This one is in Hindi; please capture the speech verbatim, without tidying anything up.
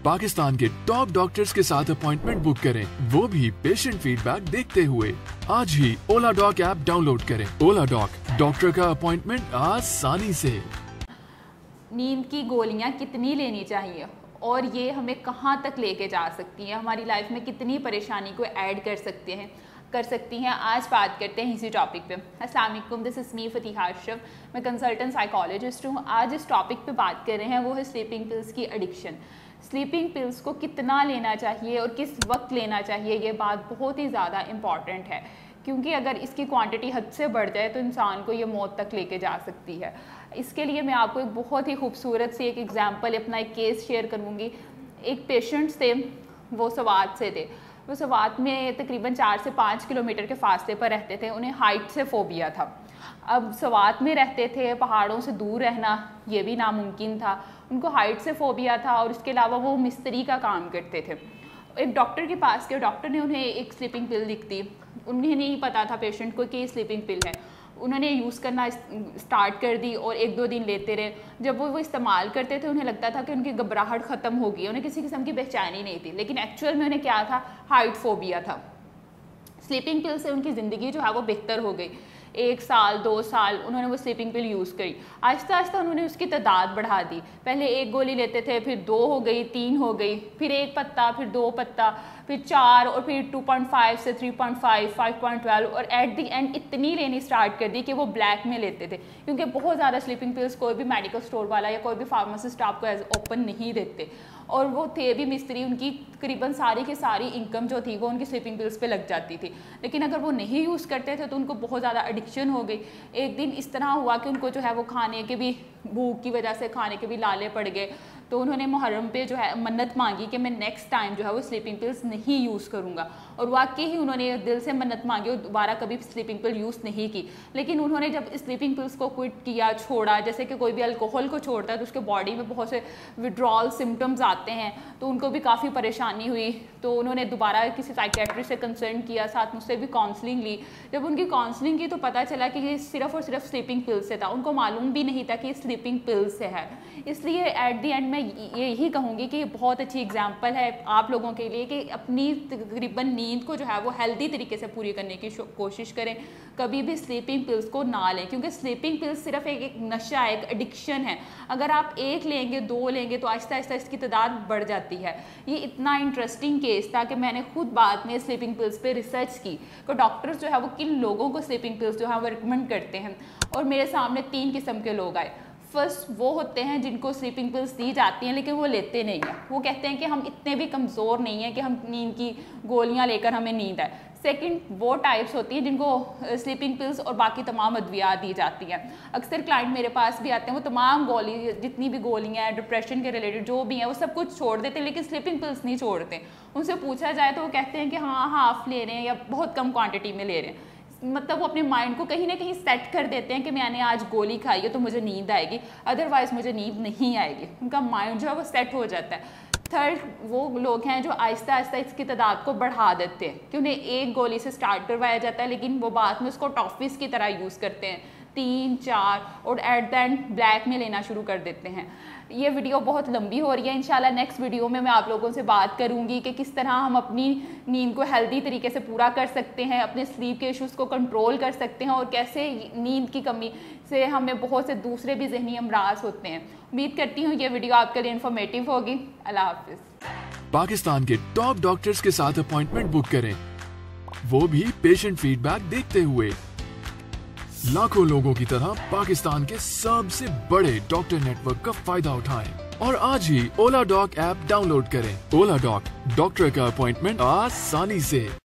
पाकिस्तान के टॉप डॉक्टर्स के साथ अपॉइंटमेंट बुक करें, वो भी पेशेंट फीडबैक देखते हुए। आज ही ओला डॉक ऐप डाउनलोड करें। ओला डॉक, डॉक्टर का अपॉइंटमेंट आसानी से। नींद की गोलियां कितनी लेनी चाहिए और ये हमें कहाँ तक लेके जा सकती हैं, हमारी लाइफ में कितनी परेशानी को ऐड कर सकते हैं कर सकती हैं आज बात करते हैं इसी टॉपिक पे। अस्सलाम वालेकुम, this is me Fatiha Ashraf, मैं कंसल्टेंट साइकोलॉजिस्ट हूँ। आज इस टॉपिक पे बात कर रहे हैं वो है स्लीपिंग पिल्स की एडिक्शन। स्लीपिंग पिल्स को कितना लेना चाहिए और किस वक्त लेना चाहिए, ये बात बहुत ही ज़्यादा इम्पॉर्टेंट है, क्योंकि अगर इसकी क्वांटिटी हद से बढ़ जाए तो इंसान को ये मौत तक लेके जा सकती है। इसके लिए मैं आपको एक बहुत ही खूबसूरत सी एक एग्जांपल, अपना एक केस शेयर करूँगी। एक पेशेंट्स थे, वो सवात से थे। वो सवात में तकरीबन चार से पाँच किलोमीटर के फासले पर रहते थे। उन्हें हाइट से फोबिया था। अब सवात में रहते थे, पहाड़ों से दूर रहना ये भी नामुमकिन था। उनको हाइट से फोबिया था और इसके अलावा वो मिस्त्री का काम करते थे। एक डॉक्टर के पास गए, डॉक्टर ने उन्हें एक स्लीपिंग पिल लिख दी। उन्हें नहीं पता था पेशेंट को कि ये स्लीपिंग पिल है। उन्होंने यूज़ करना स्टार्ट कर दी और एक दो दिन लेते रहे। जब वो वो इस्तेमाल करते थे उन्हें लगता था कि उनकी घबराहट ख़त्म हो गई, उन्हें किसी किस्म की बेचैनी नहीं थी, लेकिन एक्चुअल में उन्हें क्या था, हाइट फोबिया था। स्लीपिंग पिल से उनकी ज़िंदगी जो है वो बेहतर हो गई। एक साल दो साल उन्होंने वो स्लीपिंग पिल यूज़ करी। आहिस्ता आहिस्ता उन्होंने उसकी तादाद बढ़ा दी। पहले एक गोली लेते थे, फिर दो हो गई, तीन हो गई, फिर एक पत्ता, फिर दो पत्ता, फिर चार, और फिर टू पॉइंट फाइव से three point five, five point twelve, और एट द एंड इतनी लेनी स्टार्ट कर दी कि वो ब्लैक में लेते थे, क्योंकि बहुत ज़्यादा स्लीपिंग पिल्स कोई भी मेडिकल स्टोर वाला या कोई भी फार्मासिस्ट आपको एज ओपन नहीं देते। और वो थे भी मिस्त्री, उनकी तकरीबन सारी की सारी इनकम जो थी वो उनकी स्लीपिंग पिल्स पे लग जाती थी। लेकिन अगर वो नहीं यूज़ करते थे तो उनको बहुत ज़्यादा एडिक्शन हो गई। एक दिन इस तरह हुआ कि उनको जो है वो खाने के भी, भूख की वजह से खाने के भी लाले पड़ गए। तो उन्होंने मुहर्रम पे जो है मन्नत मांगी कि मैं नेक्स्ट टाइम जो है वो स्लीपिंग पिल्स नहीं यूज़ करूँगा। और वाकई ही उन्होंने दिल से मन्नत मांगी और दोबारा कभी स्लीपिंग पिल यूज़ नहीं की। लेकिन उन्होंने जब स्लीपिंग पिल्स को क्विट किया, छोड़ा, जैसे कि कोई भी अल्कोहल को छोड़ता है तो उसके बॉडी में बहुत से विड्रॉल सिम्टम्स आते हैं, तो उनको भी काफ़ी परेशानी हुई। तो उन्होंने दोबारा किसी साइकेट्रिस्ट से कंसल्ट किया, साथ मुझसे भी काउंसलिंग ली। जब उनकी काउंसलिंग की तो पता चला कि ये सिर्फ और सिर्फ स्लीपिंग पिल से था। उनको मालूम भी नहीं था कि ये स्लीपिंग पिल से है। इसलिए एट द एंड मैं यही कहूँगी कि बहुत अच्छी एग्जांपल है आप लोगों के लिए कि अपनी तकरीबन नींद को जो है वो हेल्दी तरीके से पूरी करने की कोशिश करें। कभी भी स्लीपिंग पिल्स को ना लें, क्योंकि स्लीपिंग पिल्स सिर्फ एक, एक नशा है, एक एडिक्शन है। अगर आप एक लेंगे, दो लेंगे तो आहिस्ता आहिस्ता इसकी तादाद बढ़ जाती है। ये इतना इंटरेस्टिंग केस था कि मैंने खुद बाद में स्लीपिंग पिल्स पे रिसर्च की कि डॉक्टर्स जो है वो किन लोगों को स्लीपिंग पिल्स जो है वो रिकमेंड करते हैं। और मेरे सामने तीन किस्म के लोग आए। फर्स्ट वो होते हैं जिनको स्लीपिंग पिल्स दी जाती हैं लेकिन वो लेते नहीं हैं। वो कहते हैं कि हम इतने भी कमज़ोर नहीं हैं कि हम नींद की गोलियां लेकर हमें नींद आए। सेकंड वो टाइप्स होती हैं जिनको स्लीपिंग पिल्स और बाकी तमाम अद्वियात दी जाती हैं। अक्सर क्लाइंट मेरे पास भी आते हैं, वो तमाम गोली, जितनी भी गोलियां हैं डिप्रेशन के रिलेटेड जो भी हैं, वो सब कुछ छोड़ देते हैं लेकिन स्लीपिंग पिल्स नहीं छोड़ते। उनसे पूछा जाए तो वो कहते हैं कि हाँ हाफ ले रहे हैं या बहुत कम क्वान्टिटी में ले रहे हैं। मतलब वो अपने माइंड को कहीं ना कहीं सेट कर देते हैं कि मैंने आज गोली खाई है तो मुझे नींद आएगी, अदरवाइज मुझे नींद नहीं आएगी। उनका माइंड जो है वो सेट हो जाता है। थर्ड वो लोग हैं जो आहिस्ता आहिस्ता इसकी तादाद को बढ़ा देते हैं, कि उन्हें एक गोली से स्टार्ट करवाया जाता है लेकिन वो बाद में उसको टॉफिस की तरह यूज़ करते हैं, तीन चार, और एट द एंड ब्लैक में लेना शुरू कर देते हैं। ये वीडियो बहुत लंबी हो रही है, इंशाल्लाह नेक्स्ट वीडियो में मैं आप लोगों से बात करूंगी कि किस तरह हम अपनी नींद को हेल्दी तरीके से पूरा कर सकते हैं, अपने स्लीप के इश्यूज़ को कंट्रोल कर सकते हैं, और कैसे नींद की कमी से हमें बहुत से दूसरे भी ज़हनी अमराज होते हैं। उम्मीद करती हूँ ये वीडियो आपके लिए इन्फॉर्मेटिव होगी। अल्लाह हाफिज़। पाकिस्तान के टॉप डॉक्टर्स के साथ अपॉइंटमेंट बुक करें, वो भी पेशेंट फीडबैक देखते हुए। लाखों लोगों की तरह पाकिस्तान के सबसे बड़े डॉक्टर नेटवर्क का फायदा उठाएं और आज ही ओला डॉक ऐप डाउनलोड करें। ओला डॉक, डॉक्टर का अपॉइंटमेंट आसानी से।